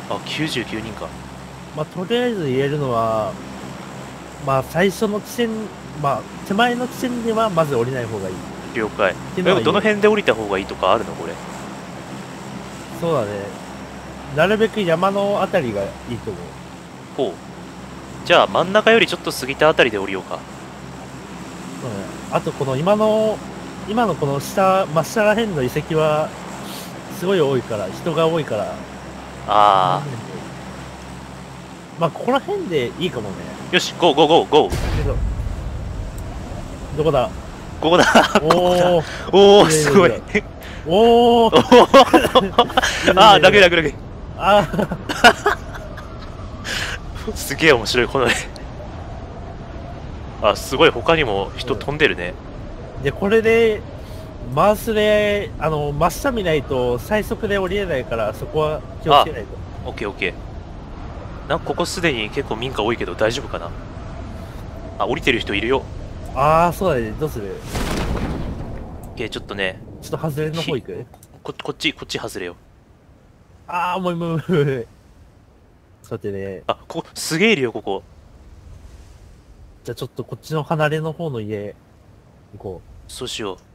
あ、99人か。 まあ、とりあえず言えるのは、まあ、最初の地点、まあ、手前の地点ではまず降りない方がいい。っ了解。 ていうのは言える。 どの辺で降りた方がいいとかあるのこれ？ そうだね。なるべく山のあたりがいいと思う。 ほう。じゃあ真ん中よりちょっと過ぎたあたりで降りようか。 そうね。あと、この今のこの下、真下ら辺の遺跡は、すごい多いから、人が多いから、 あまあ、ここら辺でいいかもね。 ー。よし、ゴーゴーゴーゴー。 けど、どこだ？ ここだ。ここだ。 おー、 おー、 いすごい。 いねいいねおおー、 ーあー、楽楽楽。 あすげえ面白い、この絵。あ、すごい、他にも人飛んでるね。 で、これで、マウスで、真下見ないと最速で降りれないから、そこは気をつけないと。 オッケーオッケー。なんかここすでに結構民家多いけど大丈夫かな。あ、降りてる人いるよ。 ああ、そうだね。どうする？ オッケー、ちょっとね、 ちょっと外れの方行く？ こっち外れよ。 ああ、もう、もう、もう、ちょっと待ってね。 あ、ここ、すげえいるよ、ここ。 じゃあちょっとこっちの離れの方の家、行こそうしよう。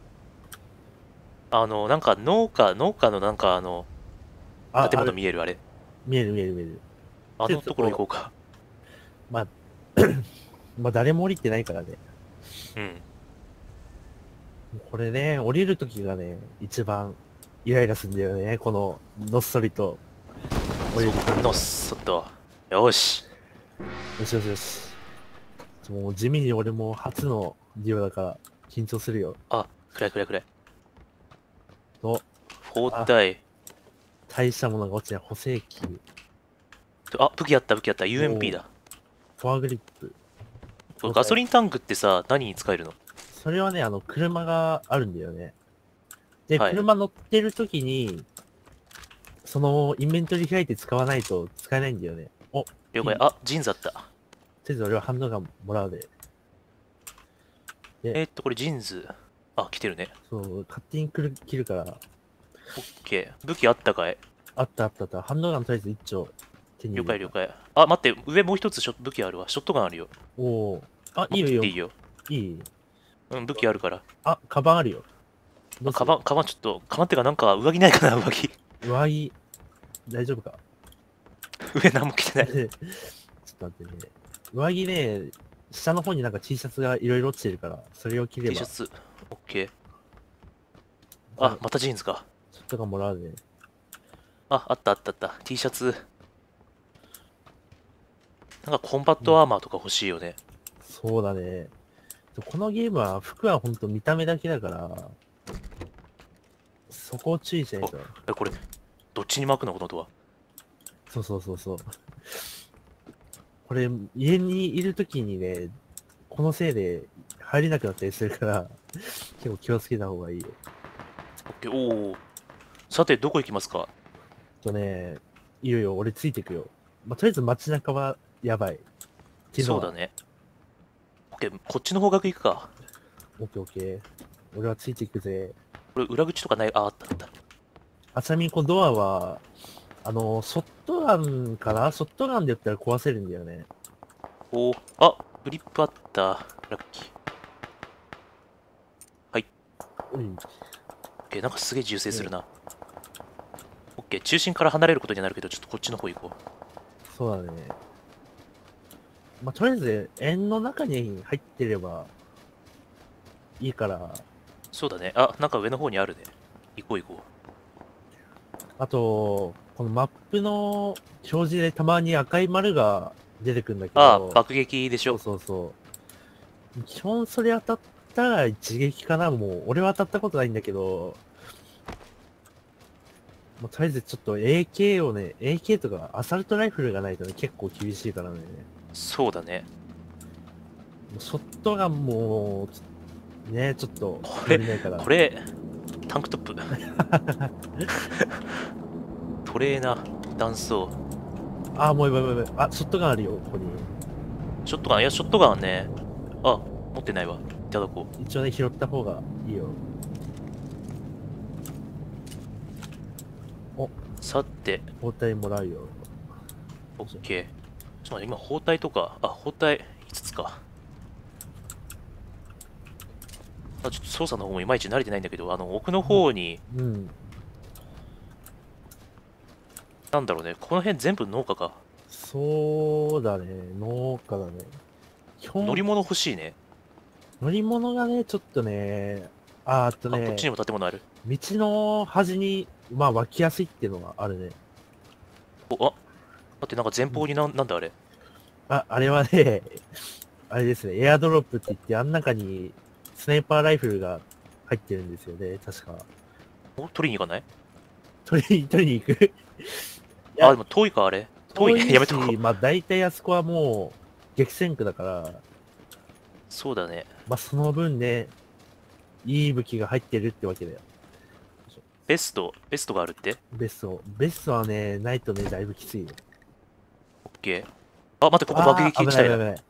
なんか農家のなんかう。あ、 建あれ、 物見えるあれ。 見える見える見える。 あのところ行こうか。 まあ、まあ誰も降りてないからね。 うん。 これね、降りるときがね、一番イライラするんだよね。この、のっそりと降りるときのっそっと。よし。 よしよしよし。もう地味に俺も初のデュオだから緊張するよ。 あ、暗い暗い暗い。 と、 包あ、 帯。 大したものが落ちない補正器。 あ、武器あった武器あった。 お UMP ーだ。 フォアグリップ。 これガソリンタンクってさ、何に使えるの？ それはね、車があるんだよね。で、 はい。 車乗ってる時に、そのインベントリ開いて使わないと使えないんだよね。お、 了解。 いい。 あ、ジーンズあった。 とりあえず俺はハンドガンもらうで。で、 これジーンズ。あ、来てるね。 そう、勝手に切るから、 オッケー。武器あったかい？ あったあったあった。ハンドガンとりあえず一丁手に了入れた。 解了解。あ、待って。上もう一つ武器あるわ。ショットガンあるよ。 おー。あ、いい持っよいいよ。 てっていいよ。 いい。 うん、武器あるから。 あ、カバンあるよ。どあ、 うする？ カバンちょっと、カバンってかなんか上着ないかな、上着。 上着、大丈夫か？ 上何も着てない。 ちょっと待ってね。上着ね、下の方になんか T シャツがいろいろ落ちてるから、それを着れ T シば、 ャツ。オッケー。あ、 じゃあ、 またジーンズか。 ちょっとかもらうね。 あ、あったあったあった。T シャツ。なんかコンバットアーマーとか欲しいよね。 そうだね。このゲームは服はほんと見た目だけだから、そこを注意しないと。 これ、どっちに巻くのこのドア。 そうそうそうそう。これ、家にいるときにね、このせいで入れなくなったりするから、結構気をつけた方がいいよ。 オッケー、おー。さて、どこ行きますか？ いいよ、俺ついてくよ。まあ、とりあえず街中はやばい。っていうのは、 そうだね。オッケー、こっちの方角行くか。 オッケーオッケー。俺はついていくぜ。 これ、裏口とかない？あ、あったあった。 ちなみにこのドアは、ショットガンかな？ショットガンでやったら壊せるんだよね。 おー、あ、グリップあった。ラッキー。はい。 うん。 オッケー、なんかすげえ銃声するな。オッケー、中心から離れることになるけど、ちょっとこっちの方行こう。 そうだね。まあ、とりあえず、円の中に入ってればいいから、 そうだね。あ、なんか上の方にあるね。行こう行こあと、このマップの表示でたまに赤い丸が出てくるんだけう。あ、 ど、 爆撃でしそうょ。 そうそう。基本それ当たったら一撃かな。もう、俺は当たったことないんだけど、もうとりあえずちょっと AK をね、AK とかアサルトライフルがないとね、結構厳しいからね。 そうだね。 もうショットガンも、ね、ちょっと、 これ足りないから。 これ、タンクトップ。トレーナー、弾倉。 あ、もうやばいやばいやばい。あ、ショットガンあるよ、ここに。 ショットガン、いや、ショットガンはね、あ、持ってないわ。いただこう。 一応ね、拾った方がいいよ。お、 さて、 包帯もらうよ。 オッケー。ちょっと待って、今、包帯とか、あ、包帯5つか。ちょっと操作の方もいまいち慣れてないんだけど、奥の方に、 うん。 なんだろうね、この辺全部農家か。 そうだね。農家だね。基本、 乗り物欲しいね。 乗り物がね、ちょっとね、 あ、こっちにも建物ある。 道の端に、まあ、湧きやすいっていうのがあるね。 お、あ、待って、なんか前方になんだあれ。 あれはね、あれですね、エアドロップって言って、あん中にスナイパーライフルが入ってるんですよね、確か。 お、取りに行かない？ 取りに行く。いあ、 や、 でも遠いか、あれ。遠いね。 遠いやめとこう。 し、まあ大体あそこはもう激戦区だから、 そうだね。 まあその分ね、いい武器が入ってるってわけだよ。 ベストがあるって？ ベストはね、ないとね、だいぶきついよ。 オッケー。あ、待って、ここ爆撃地帯だ。 危ない。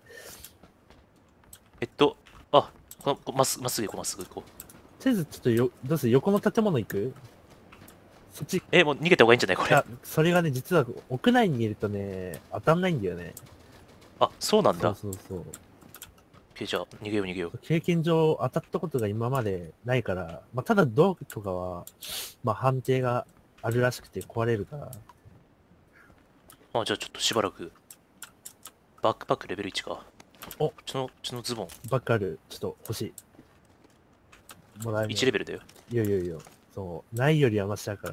あ、まっすぐ行こう、まっすぐ行こう。 とりあえずちょっとどうする横の建物行く？そっち、 もう逃げた方がいいんじゃないこれ。 それがね、実は屋内にいるとね、当たんないんだよね。 あ、そうなんだ。 そう。 オッケー、じゃあ、逃げよう。 経験上当たったことが今までないから、まあ、ただ道具とかは、まあ、判定があるらしくて壊れるから。 あ、じゃあちょっとしばらく。バックパックレベル1か。 お、 うちのズボン。 ばっかる、ちょっと欲しい。もらえる。 1レベルだよ。 いや。そう、ないよりはマシだから。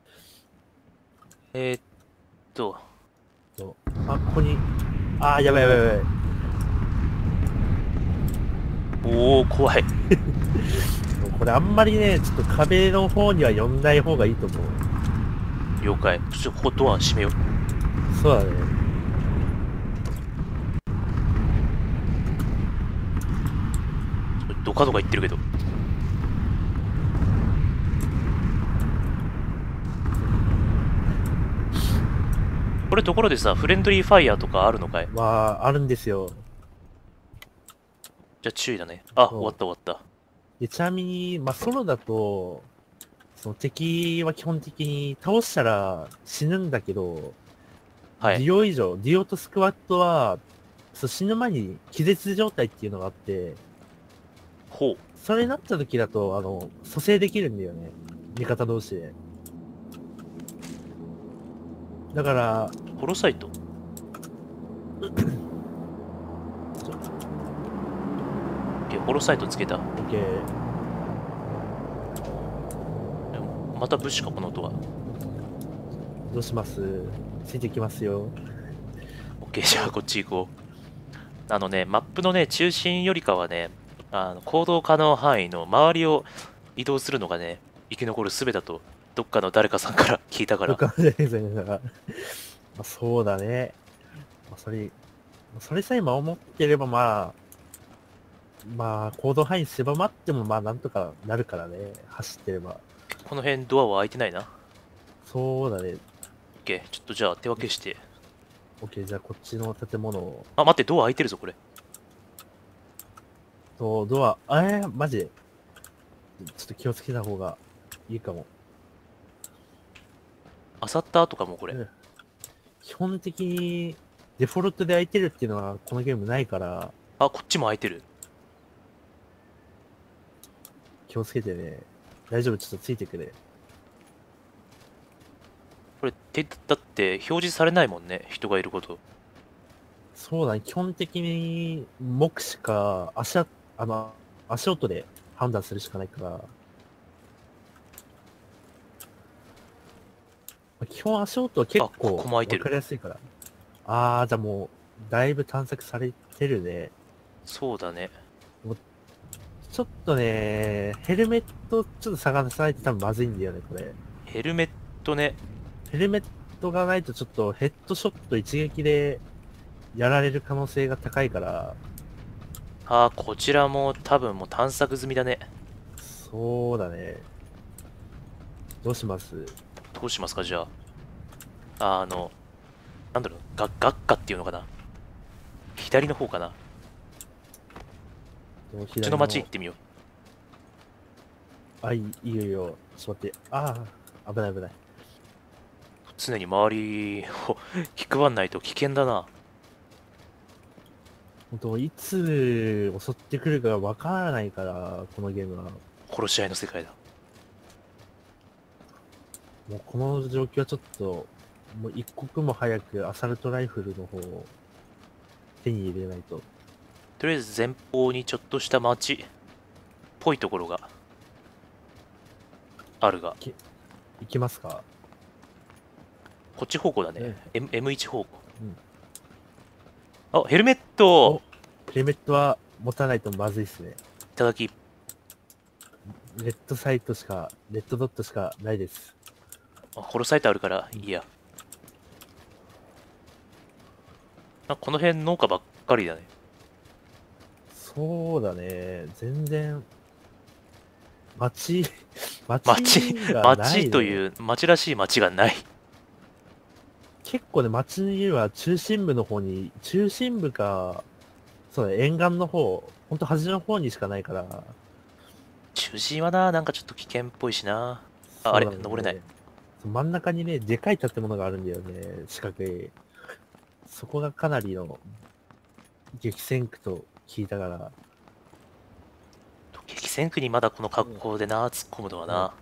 えーっと、 そう。ここに、やばい。 おー、怖い。 これあんまりね、ちょっと壁の方には寄んない方がいいと思う。 了解。ちょっとここドア閉めよう。 そうだね。 ドカドカ言ってるけど。これところでさ、フレンドリーファイヤーとかあるのかい？ まあ、あるんですよ。 じゃあ注意だね。あ、 そう終わった。 で、ちなみに、まあ、ソロだと、その敵は基本的に倒したら死ぬんだけど、 はい。 デュオとスクワットは、死ぬ前に気絶状態っていうのがあって、 ほう。 それになった時だと、蘇生できるんだよね。味方同士で。だから、 ホロサイト。ホロサイトつけた。 オッケー。 また物資か、この音は。 どうします？ついてきますよ。 オッケー、じゃあこっち行こう。マップのね、中心よりかはね、行動可能範囲の周りを移動するのがね、生き残る術だと、どっかの誰かさんから聞いたから。 どっかで、まあ、そうだね。まあ、それさえ守ってればまあ、行動範囲狭まってもまあなんとかなるからね。走ってれば。 この辺ドアは開いてないな。 そうだね。 オッケー、ちょっとじゃあ手分けして。 オッケー、じゃあこっちの建物を。 あ、待って、ドア開いてるぞ、これ。 ドア、マジで。ちょっと気をつけた方がいいかも。 あさったとかもこれ。 うん、基本的にデフォルトで開いてるっていうのはこのゲームないから、 あ、こっちも開いてる。 気をつけてね。大丈夫、ちょっとついてくれ。 これ、だって表示されないもんね、人がいること。 そうだね。基本的に目視か足音で判断するしかないから。まあ基本足音は結あ、こ構わこも開いてる。 かりやすいから。じゃあもう、だいぶ探索されてるね。 そうだね。 ちょっとね、ヘルメットちょっと探さないと多分まずいんだよね、これ。 ヘルメットね。 ヘルメットがないとちょっとヘッドショット一撃でやられる可能性が高いから、 あ、こちらも多分もう探索済みだね。 そうだね。どうします？ どうしますか、じゃあ。なんだろう、学科っていうのかな。左の方かな。こっちの町行ってみよう。 いいよ。ちょっと待って。危ない。 常に周りを気配んないと危険だな。 本当いつ襲ってくるかわからないから、このゲームは。 殺し合いの世界だ。 もうこの状況はちょっと、もう一刻も早くアサルトライフルの方を手に入れないと。 とりあえず前方にちょっとした町っぽいところがあるが、 行きますか？ こっち方向だね。 ね M1 方向。 うんあ、ヘルメットヘルメットは持たないとまずいっすね。 いただき。 レッドサイトしか、レッドドットしかないです。 あ、殺されてあるからいいや。この辺農家ばっかりだね。 そうだね。全然、街、 町、 がない町とね。 いう、町らしい町がない。 結構ね、街の家は中心部の方に、中心部か、そうだね、沿岸の方、ほんと端の方にしかないから、 中心はな、なんかちょっと危険っぽいしな。あ、あれ、 そうだね。 登れない。 そう真ん中にね、でかい建物があるんだよね、四角い。そこがかなりの激戦区と聞いたから、 激戦区にまだこの格好でな、突っ込むのはな。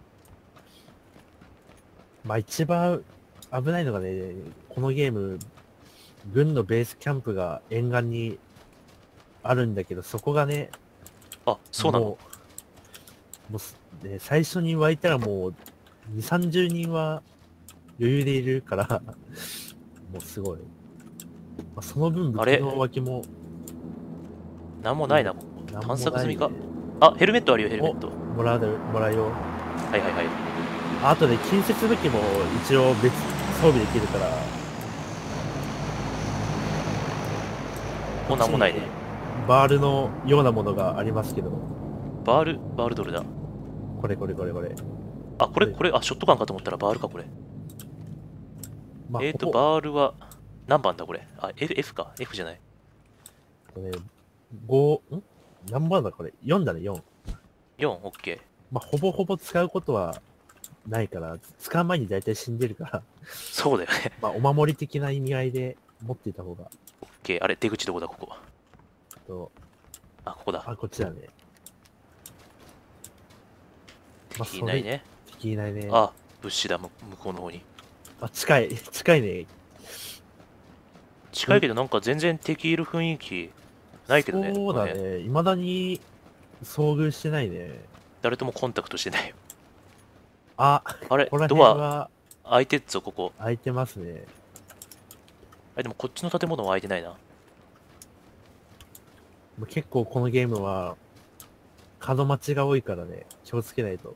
まあ一番危ないのがね、このゲーム、軍のベースキャンプが沿岸にあるんだけど、そこがね、 あ、そうなの。 ね、最初に湧いたらもう、2、30人は余裕でいるからもうすごい。まあ、その分、武器の脇も、 なんもないな、ここ。 なん探索済みか。 もないね。 あ、ヘルメットあるよ、ヘルメット。 もらうよ。 はいはいはい。 あとで、近接武器も一応別装備できるから、 もうなんもないね。 バールのようなものがありますけど、 バールドルだ。 これこれこれこれ。 あ、これ、あ、ショットガンかと思ったらバールか、これ。 まあ、ほぼ、 バールは、何番だ、これ。あ、F か。F じゃない。 ね、5、何番だこれ ?4 だね、4。 4、オッケー。 まあ、ほぼほぼ使うことはないから、使う前に大体死んでるから、 そうだよね。 まあ、お守り的な意味合いで持っていた方が、 オッケー。あれ、出口どこだ、ここ。 と、 あ、ここだ。 こっちだね。まあ、 敵いないね。 敵いないね。 あ、物資だ、向こうの方に。 近い、近いね。 近いけど、なんか全然敵いる雰囲気ないけどね。 そうだこの辺ね。未だに遭遇してないね。 誰ともコンタクトしてないよ。 あ、 あれ、 ここらドア辺は開いてっぞ、ここ。 開いてますね。 でもこっちの建物は開いてないな。 もう結構このゲームは、角待ちが多いからね、気をつけないと。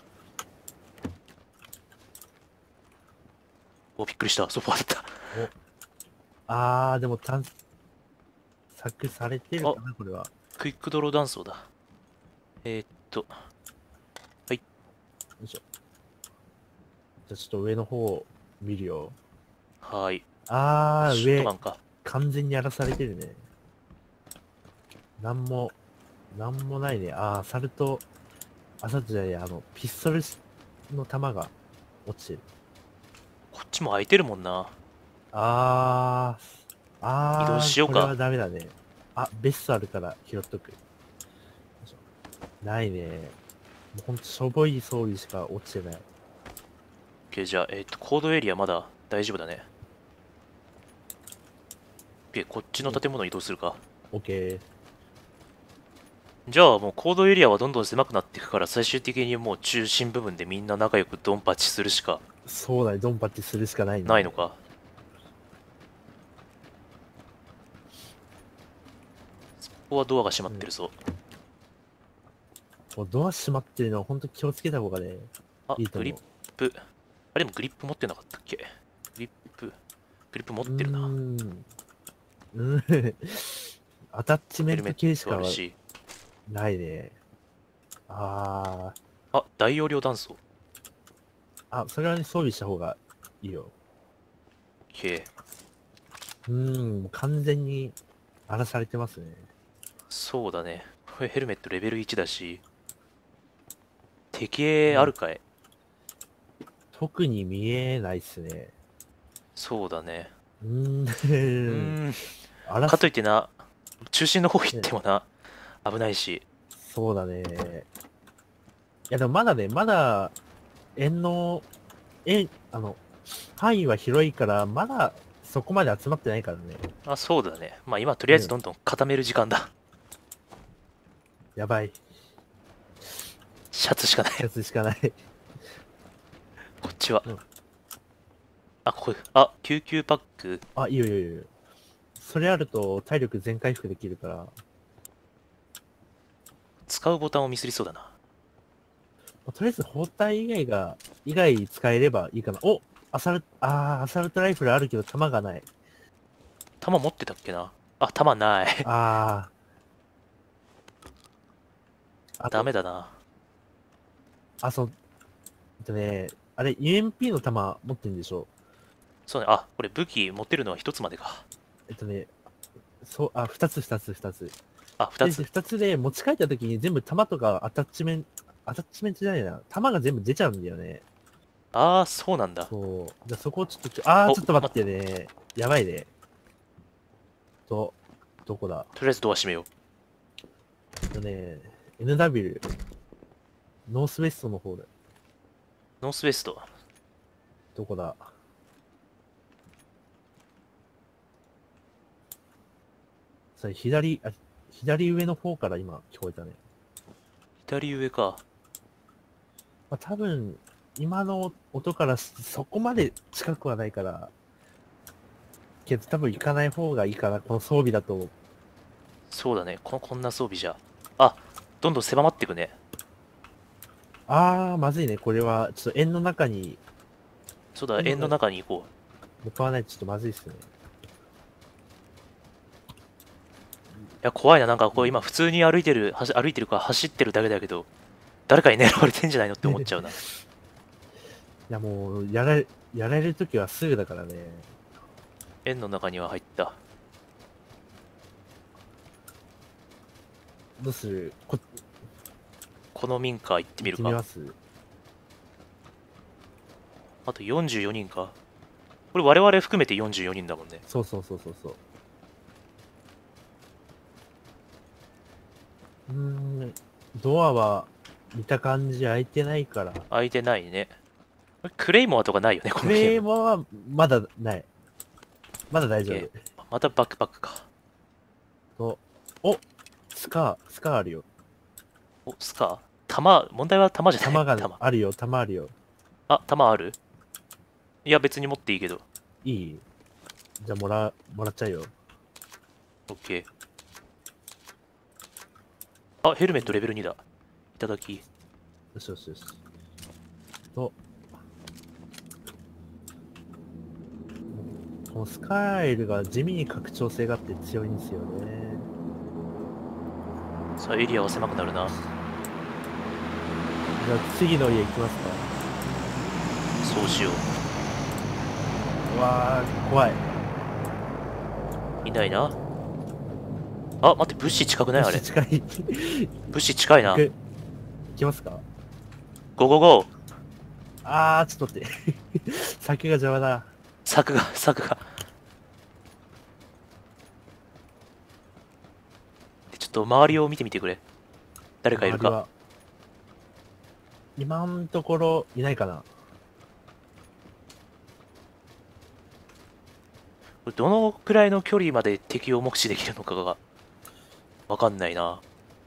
お、びっくりした。ソファーだっでも探索されてるかな、これは。 た。クイックドロー断層だ。はい。 よいしょ。じゃあちょっと上の方見るよ。 はーい。ショットガ上、 ンか。 完全に荒らされてるね。なんもないね。サルト、サルトじゃない、ピストルの弾が落ちてる。 こっちも開いてるもんな。 あ移動しようか。 これはダメだね。ベストあるから拾っとく。よいしょないね。もうほんとしょぼい装備しか落ちてない。 OK、じゃあ、コードエリアまだ大丈夫だね。OK、こっちの建物移動するか。 オッケー。 じゃあもうコードエリアはどんどん狭くなっていくから最終的にもう中心部分でみんな仲良くドンパチするしかそうだね、ドンパチするしかないね。 ないのか。ここはドアが閉まってるぞ。 もうドア閉まってるのはほんと気をつけた方がね、 あ、 いいと思う。 グリップ。あ、でもグリップ持ってなかったっけ？グリップ持ってるな。 アタッチメンヘルメット系しかトあるし。 ないね。 あ、大容量弾倉。 それはね、装備した方がいいよ。 OK。 もう完全に荒らされてますね。 そうだね。これヘルメットレベル1だし。敵あるかい？ 特に見えないっすね。 そうだね。 うーうん。 ーん。 あらかといってな、中心の方行ってもな、危ないし。 そうだね。いやでもまだね、まだ、円の、範囲は広いから、まだそこまで集まってないからね。 あ、そうだね。まあ今とりあえずどんどん固める時間だ。 やばい。 シャツしかない。 やつしかない。 こっちは。 うん。 あ、ここ、あ、救急パック。 あ、いいよいいよいいよ。それあると体力全回復できるから。ま使うボタンをミスりそうだな。 あとりあえず包帯以外使えればいいかな。おアサルトライフルあるけど弾がない。 弾持ってたっけな。あ、弾ない。 ああと、 ダメだな。 そう、あれ、UMP の弾持ってんでしょ？ そうね。あ、これ武器持ってるのは一つまでか。 えっとね、そう、二つ。 あ、二で、 つ。 二つで持ち帰った時に全部弾とかアタッチメントじゃないな。弾が全部出ちゃうんだよね。 ああ、そうなんだ。 そう。じゃあそこをちょっと、 お、 ちょっと待ってね。やばいね。どこだ？ とりあえずドア閉めよ NW、ノースウェストの方だ。 う。ノースウェスト。 どこだ？それ左上の方から今聞こえたね。 左上か。 まあ、多分、今の音からそこまで近くはないから、けど多分行かない方がいいかな、この装備だと。 そうだね。こんな装備じゃ。あ、どんどん狭まっていくね。 まずいね。これは、ちょっと円の中に、 そうだ、円の中に行こ向かわないとちょっとまずいっすね。 う。いや、怖いな。なんかこう今普通に歩いてるか走ってるだけだけど、誰かに狙われてんじゃないのって思っちゃうな。 いやもう、やられるときはすぐだからね。 円の中には入った。 どうする？ この民家行ってみ行っるか。 てみます？ あと44人か。これ我々含めて44人だもんね。 そう。ドアは見た感じ開いてないから。 空いてないね。これクレイモアとかないよね、こクレーのゲーム。 マーはまだない。まだ大丈夫。 またバックパックか。 お、スカーあるよ。 お、スカ問題は弾じゃない。 弾あるよ。 あ、弾ある？いや、別に持っていいけど。 いい？じゃあもらっちゃうよ。 オッケー。あ、ヘルメットレベル2だ。いただき。 よし。と、このスカイルが地味に拡張性があって強いんですよね。 さあ、エリアは狭くなるな。 じゃあ次の家行きますか。 そうしようわー、怖い。 う。いないな。あ、待って、物資近くないあれ。 近い。 物資近いな。 行きますか？ ゴーゴーゴー。 ちょっと待って。酒が邪魔だ。 柵が。ちょっと周りを見てみてくれ。誰かいるか。 周りは今のところいないかな。 これどのくらいの距離まで敵を目視できるのかがわかんないな。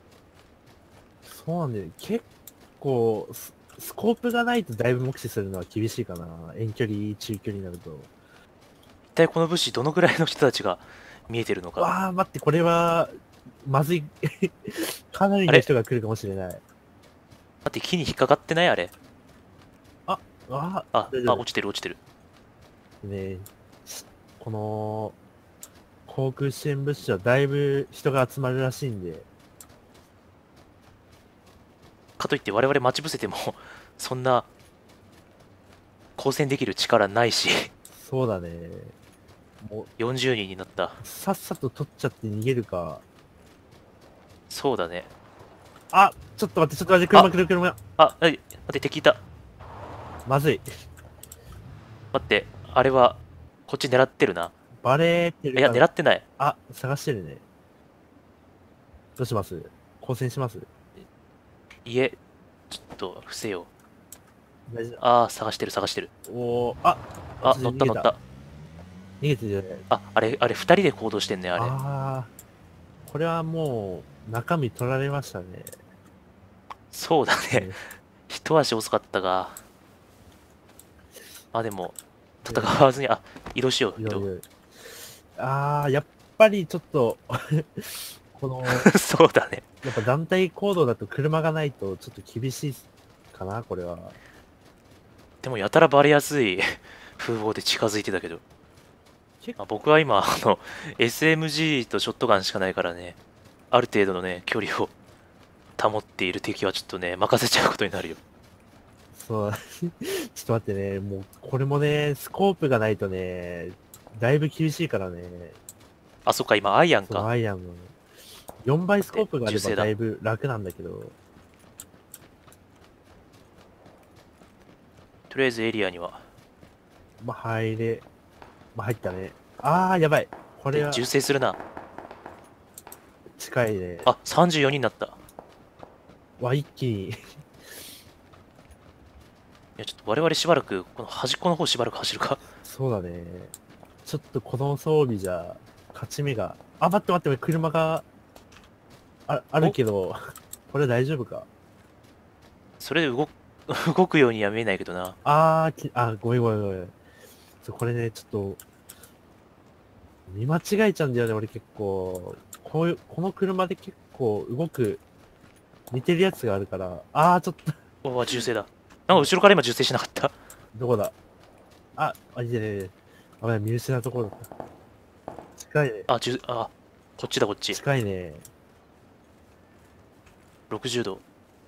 そうなんだよね。結構スコープがないとだいぶ目視するのは厳しいかな。遠距離、中距離になると。 一体この物資どのくらいの人たちが見えてるのか。 待って、これは、まずい。かなりの人が来るかもしれない。 待って、木に引っかかってないあれ。 大丈夫。 落ちてる。 ね、この、航空支援物資はだいぶ人が集まるらしいんで。 かといって我々待ち伏せてもそんな交戦できる力ないしそうだね。もう、 40人になった。 さっさと取っちゃって逃げるか。 そうだね。 ちょっと待って、車。 待って、敵いた。 まずい。 待って、あれはこっち狙ってるな。 バレていや、 るかな。 狙ってない。 あ、探してるね。どうします？交戦します？ いえ、ちょっと伏せよう。 大事だ。 ああ、探してる探してる。 おー、あ、 あ、 私逃げた。 乗った乗った。 逃げてるよね。 あ、あれ二人で行動してんね、あれ。 あー、これはもう、中身取られましたね。 そうだね。 ね一足遅かったが。あ、でも、 で戦わずに、あ、移動しよう、移動。 いろいろ。あー、やっぱりちょっとこの、 そうだね。 やっぱ団体行動だと車がないとちょっと厳しいかな、これは。 でも、やたらバレやすい風貌で近づいてたけど。 結構、 僕は今、SMG とショットガンしかないからね、ある程度のね、距離を保っている敵はちょっとね、任せちゃうことになるよ。 そう、ちょっと待ってね、もう、これもね、スコープがないとね、だいぶ厳しいからね。 あ、そっか、今、アイアンそう、 か。 アイアンの。4倍スコープがあれ銃声だ。 ばだいぶ楽なんだけど、 とりあえずエリアには。 まあ、入ったね。あー、やばい。これで、 は銃声するな。 近いね。 あ、34人になった。いわ、一気にや、ちょっと我々しばらく、この端っこの方しばらく走るか。 そうだね。ちょっとこの装備じゃ、勝ち目が。あ、待って待って、車があるけど、これ大丈夫か？ それで動くようには見えないけどな。 ごめんごめんごめん。これね、ちょっと、見間違えちゃうんだよね、俺結構。この車で結構動く、似てるやつがあるから。ちょっと、 おお、銃声だ。なんか後ろから今銃声しなかった。 どこだ？いいね。危ない、見失うところだった。近いね。 あ、こっちだ、こっち。 近いね。 60度。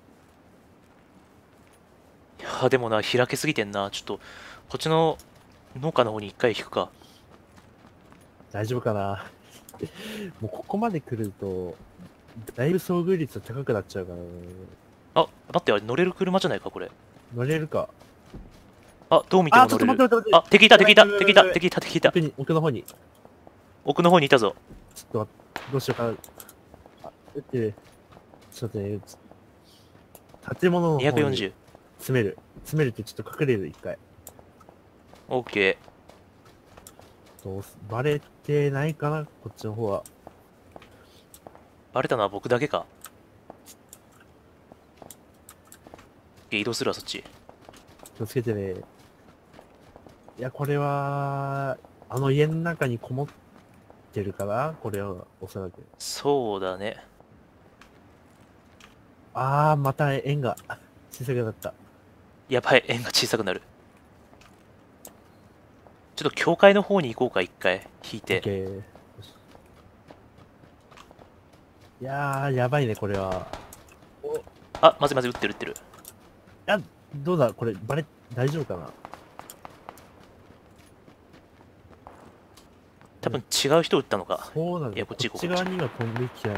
いやーでもな、開けすぎてんな。ちょっと、こっちの農家の方に一回引くか。 大丈夫かな？もうここまで来ると、だいぶ遭遇率高くなっちゃうからね。 あ、待って、あれ乗れる車じゃないか、これ。 乗れるか。 あ、どう見てもちょっと乗れる。 待って待って待って。 あ、敵いた、敵いた、 やばいやばい敵いた、 やばいやばい。 敵いた。 奥の方に。 奥の方にいたぞ。 ちょっと待って、どうしようかな。撃ってる。ちょっとね、建物の方に 240。 詰めるってちょっと隠れる、一回。 オッケバレてないかなこっちの方は。 ー。バレたのは僕だけか。移動するわ、そっち。 気をつけてね。いや、これは、あの家の中にこもってるかなこれは、おそらく。 そうだね。 また円が小さくなった。 やばい、円が小さくなる。ちょっと教会の方に行こうか、一回。引いて。 オッケー。よしいやー、やばいね、これは。いあ、まずいまずい、撃ってる撃ってる。 や、どうだこれ、大丈夫かな？ 多分違う人撃ったのか。 そうなんだ。 いや、こっち行こう、 こっち側には飛んできてない。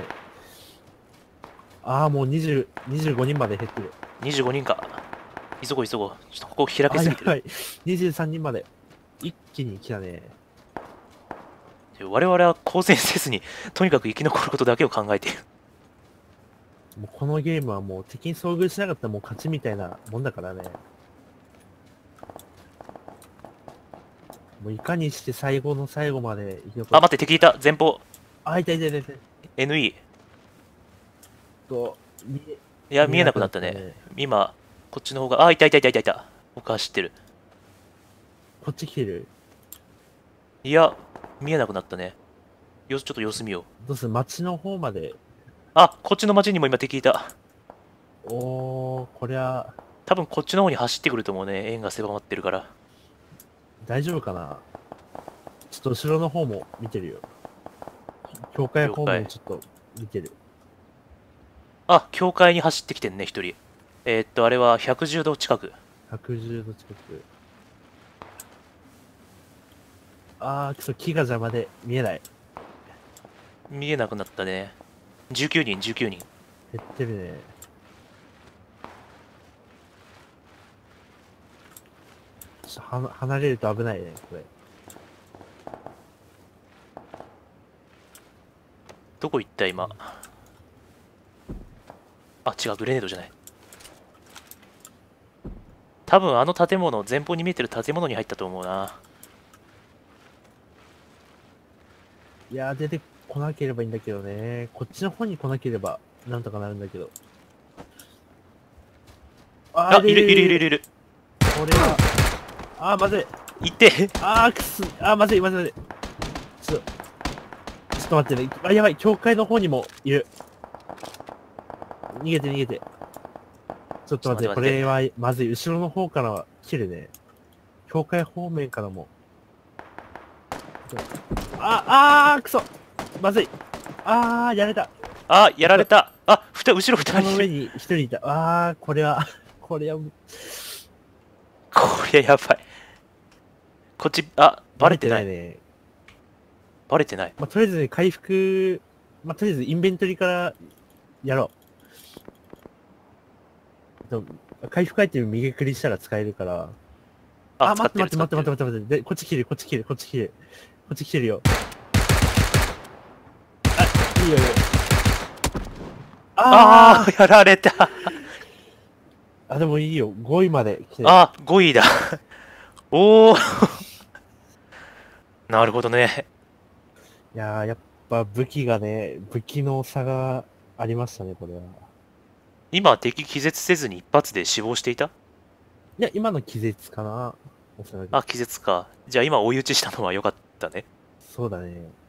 もう25人まで減ってる。 25人か。急ごう急ごう。ちょっとここ開けすぎてる。 やばい。23人まで。一気に来たね。 我々は交戦せずに、とにかく生き残ることだけを考えている。 もうこのゲームはもう敵に遭遇しなかったらもう勝ちみたいなもんだからね。もういかにして最後の最後まで生き残あ、 る。 待って、敵いた。前方。 いたいたいたいた。 NE。 と、見え、 いや、見えな見えなくくなっね。 なったたね。 今、こっちの方が、あ、いたいたいたいたいた。僕走ってる。 こっち来てる。 いや、見えなくなったね。ちょっと様子見よう。 どうする街の方まで。 あ、こっちの町にも今敵いた。 こりゃ、 多分こっちの方に走ってくると思うね。円が狭まってるから。 大丈夫かな？ちょっと後ろの方も見てるよ。教会方面了解。 ちょっと見てる。 あ、教会に走ってきてんね、一人。あれは110度近く。 110度近く。木が邪魔で見えない。 見えなくなったね。19人、19人。 減ってるね。ちょっと離れると危ないね、これ。 どこ行った今。あ、違う、グレネードじゃない。多分あの建物、前方に見えてる建物に入ったと思うな。 いやー、出てこなければいいんだけどね。こっちの方に来なければ、なんとかなるんだけど。 あ、いるいるいるいるいる。 これは、まずい。 行って。 まずい、まずい、まずい。ちょっと待ってね。やばい、教会の方にもいる。逃げて逃げて。ちょっと待って、これは、まずい。後ろの方からは来るね。教会方面からも。くそまずい。やられた。 やられた。後ろ二この上人いる。 に一人いた。これは、これは、 これやばい。こっち、バレてない。 ね。 バレてない。 とりあえずね、回復、とりあえずインベントリからやろう。回復アイテム右クリしたら使えるから。待って。で、こっち来る。こっち来てるよ。いいよ。 やられた。 でもいいよ。5位まで来てる。 5位だ。おお。なるほどね。 いやー、やっぱ武器の差がありましたね、これは。 今、敵気絶せずに一発で死亡していた？ いや、今の気絶かな。おそらく。 気絶か。じゃあ今追い打ちしたのは良かったね。 そうだね。